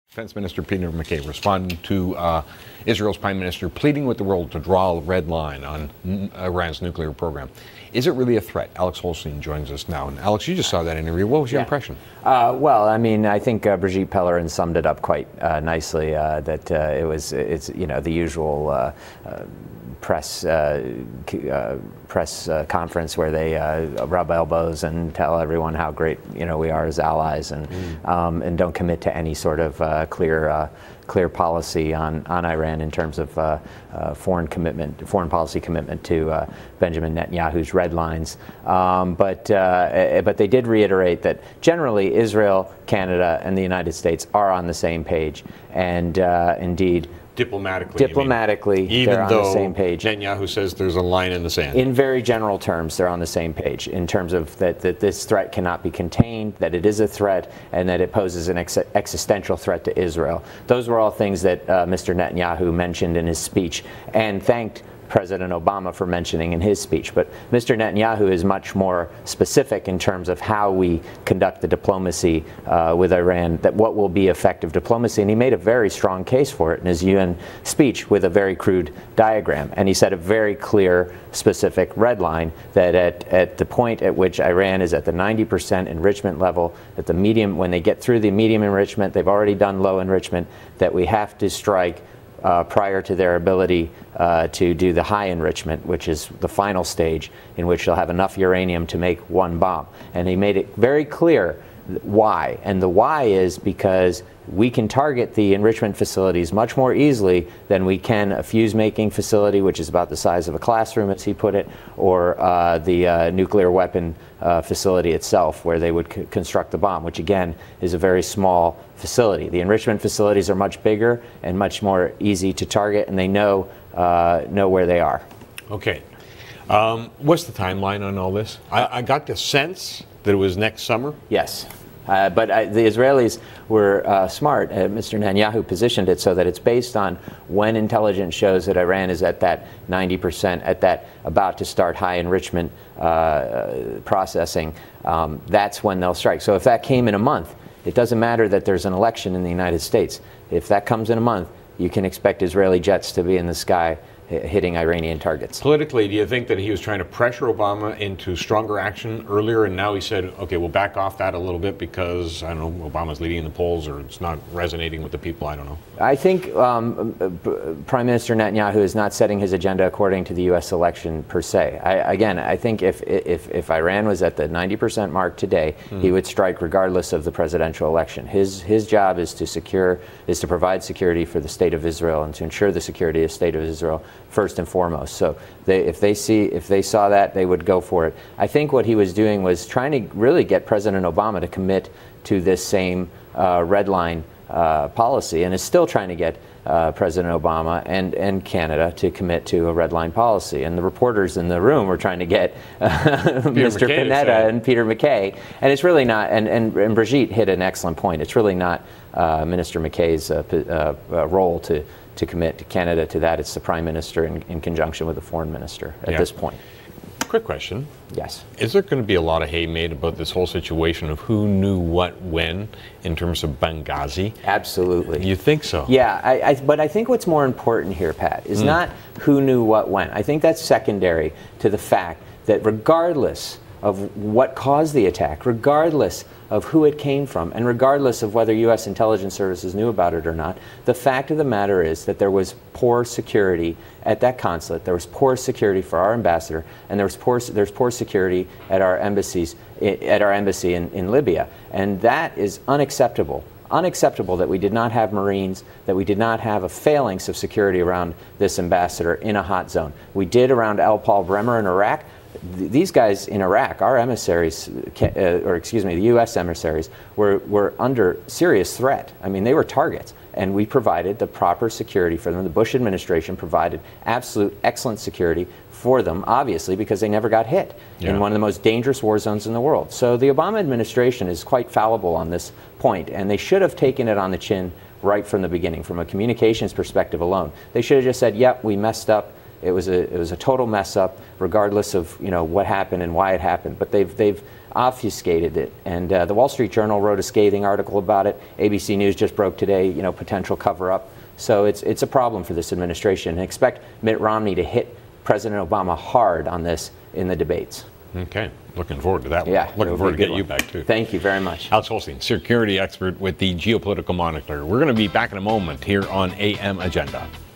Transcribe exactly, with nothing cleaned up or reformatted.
Defense Minister Peter MacKay responding to uh, Israel's Prime Minister pleading with the world to draw a red line on n- Iran's nuclear program. Is it really a threat? Alex Holstein joins us now. And Alex, you just saw that interview. What was your yeah. impression? Uh, well, I mean, I think uh, Brigitte Pellerin summed it up quite uh, nicely. Uh, that uh, it was, it's you know, the usual uh, uh, press uh, uh, press uh, conference where they uh, rub elbows and tell everyone how great you know we are as allies, and mm. um, and don't commit to any sort of uh, clear. Uh, clear policy on, on Iran in terms of uh, uh, foreign commitment, foreign policy commitment to uh, Benjamin Netanyahu's red lines. Um, but, uh, but they did reiterate that generally Israel, Canada, and the United States are on the same page. And uh, indeed, Diplomatically, Diplomatically, even they're on though the same page. Netanyahu says there's a line in the sand. In very general terms, they're on the same page in terms of that, that this threat cannot be contained, that it is a threat, and that it poses an ex existential threat to Israel. Those were all things that uh, Mister Netanyahu mentioned in his speech and thanked President Obama for mentioning in his speech. But Mister Netanyahu is much more specific in terms of how we conduct the diplomacy uh, with Iran, that what will be effective diplomacy. And he made a very strong case for it in his U N speech with a very crude diagram. And he set a very clear, specific red line that at, at the point at which Iran is at the ninety percent enrichment level, at the medium, when they get through the medium enrichment, they've already done low enrichment, that we have to strike Uh, prior to their ability uh, to do the high enrichment, which is the final stage in which they'll have enough uranium to make one bomb. And he made it very clear why. And the why is because we can target the enrichment facilities much more easily than we can a fuse-making facility, which is about the size of a classroom, as he put it, or uh, the uh, nuclear weapon uh, facility itself, where they would c construct the bomb, which again is a very small facility. The enrichment facilities are much bigger and much more easy to target, and they know uh, know where they are. Okay. Um, what's the timeline on all this? I, I got the sense that it was next summer. Yes. Uh, but uh, the Israelis were uh, smart. Uh, Mister Netanyahu positioned it so that it's based on when intelligence shows that Iran is at that ninety percent, at that about to start high enrichment uh, processing. Um, that's when they'll strike. So if that came in a month, it doesn't matter that there's an election in the United States. If that comes in a month, you can expect Israeli jets to be in the sky hitting Iranian targets. Politically, do you think that he was trying to pressure Obama into stronger action earlier, and now he said, okay, we'll back off that a little bit because, I don't know, Obama's leading in the polls or it's not resonating with the people? I don't know. I think um, Prime Minister Netanyahu is not setting his agenda according to the U S election per se. I, again, I think if, if, if Iran was at the ninety percent mark today, mm. he would strike regardless of the presidential election. His, his job is to secure, is to provide security for the state of Israel and to ensure the security of the state of Israel first and foremost. So they, if they see, if they saw that, they would go for it. I think what he was doing was trying to really get President Obama to commit to this same uh, red line uh, policy, and is still trying to get uh, President Obama and, and Canada to commit to a red line policy. And the reporters in the room were trying to get uh, Mister Panetta and Peter MacKay. And it's really not, and, and, and Brigitte hit an excellent point, it's really not uh, Minister McKay's uh, uh, uh, role to to commit to Canada to that. It's the Prime Minister in, in conjunction with the Foreign Minister at yeah. this point. Quick question. Yes. Is there going to be a lot of hay made about this whole situation of who knew what when in terms of Benghazi? Absolutely. You think so? Yeah, I, I, but I think what's more important here, Pat, is mm. not who knew what when. I think that's secondary to the fact that regardless of what caused the attack, regardless of who it came from, and regardless of whether U S intelligence services knew about it or not, the fact of the matter is that there was poor security at that consulate, there was poor security for our ambassador, and there was poor, there's poor security at our embassies, at our embassy in, in Libya. And that is unacceptable. Unacceptable that we did not have Marines, that we did not have a phalanx of security around this ambassador in a hot zone. We did around Al Paul Bremer in Iraq. These guys in Iraq, our emissaries, uh, or excuse me, the U S emissaries, were, were under serious threat. I mean, they were targets, and we provided the proper security for them. The Bush administration provided absolute excellent security for them, obviously, because they never got hit yeah. in one of the most dangerous war zones in the world. So the Obama administration is quite fallible on this point, and they should have taken it on the chin right from the beginning, from a communications perspective alone. They should have just said, yep, we messed up. It was a it was a total mess up, regardless of you know what happened and why it happened. But they've they've obfuscated it, and uh, the Wall Street Journal wrote a scathing article about it. A B C News just broke today, you know, potential cover-up. So it's it's a problem for this administration. And expect Mitt Romney to hit President Obama hard on this in the debates. Okay, looking forward to that one. Yeah, looking forward to getting one. you back too. Thank you very much. Alex Holstein, security expert with the Geopolitical Monitor. We're going to be back in a moment here on A M Agenda.